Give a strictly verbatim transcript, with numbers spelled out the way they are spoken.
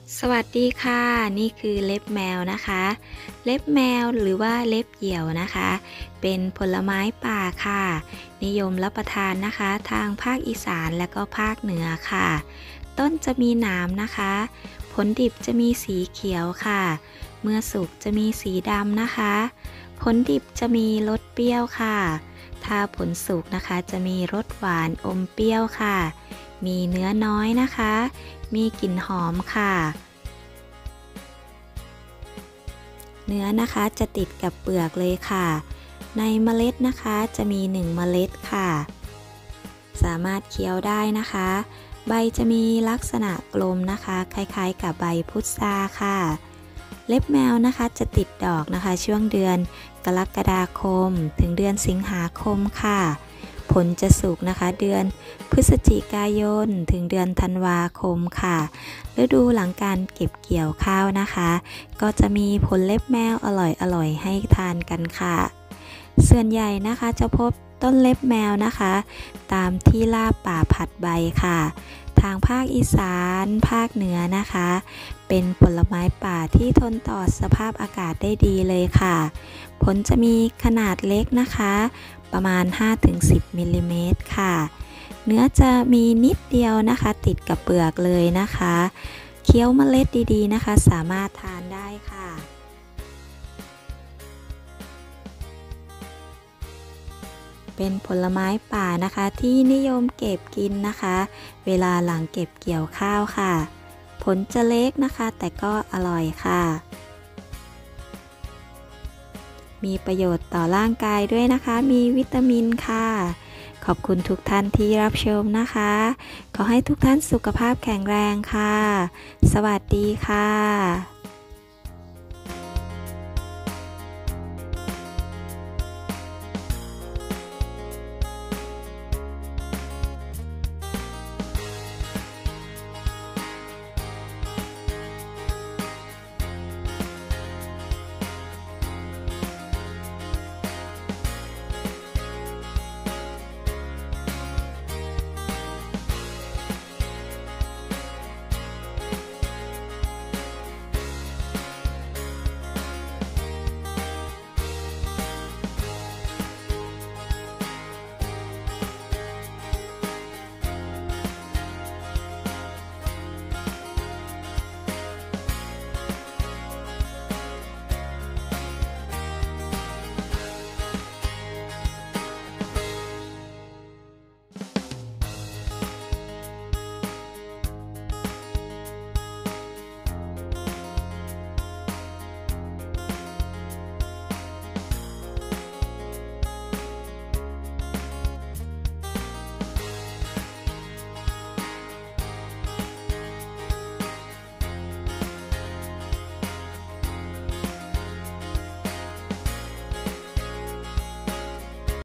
สวัสดีค่ะนี่คือเล็บแมวนะคะเล็บแมวหรือว่าเล็บเหยี่ยวนะคะเป็นผลไม้ป่าค่ะนิยมรับประทานนะคะทางภาคอีสานและก็ภาคเหนือค่ะต้นจะมีหนามนะคะผลดิบจะมีสีเขียวค่ะเมื่อสุกจะมีสีดำนะคะผลดิบจะมีรสเปรี้ยวค่ะถ้าผลสุกนะคะจะมีรสหวานอมเปรี้ยวค่ะมีเนื้อน้อยนะคะมีกลิ่นหอมค่ะเนื้อนะคะจะติดกับเปลือกเลยค่ะในเมล็ดนะคะจะมีหนึ่งเมล็ดค่ะสามารถเคี้ยวได้นะคะใบจะมีลักษณะกลมนะคะคล้ายๆกับใบพุทราค่ะเล็บแมวนะคะจะติดดอกนะคะช่วงเดือนกรกฎาคมถึงเดือนสิงหาคมค่ะผลจะสุกนะคะเดือนพฤศจิกายนถึงเดือนธันวาคมค่ะฤดูหลังการเก็บเกี่ยวข้าวนะคะก็จะมีผลเล็บแมวอร่อยๆให้ทานกันค่ะส่วนใหญ่นะคะจะพบต้นเล็บแมวนะคะตามที่ราบป่าผัดใบค่ะทางภาคอีสานภาคเหนือนะคะเป็นผลไม้ป่าที่ทนต่อสภาพอากาศได้ดีเลยค่ะผลจะมีขนาดเล็กนะคะประมาณ ห้าถึงสิบ มิลลิเมตรค่ะเนื้อจะมีนิดเดียวนะคะติดกับเปลือกเลยนะคะเคี้ยวเมล็ดดีๆนะคะสามารถทานได้ค่ะเป็นผลไม้ป่านะคะที่นิยมเก็บกินนะคะเวลาหลังเก็บเกี่ยวข้าวค่ะผลจะเล็กนะคะแต่ก็อร่อยค่ะมีประโยชน์ต่อร่างกายด้วยนะคะมีวิตามินค่ะขอบคุณทุกท่านที่รับชมนะคะขอให้ทุกท่านสุขภาพแข็งแรงค่ะสวัสดีค่ะ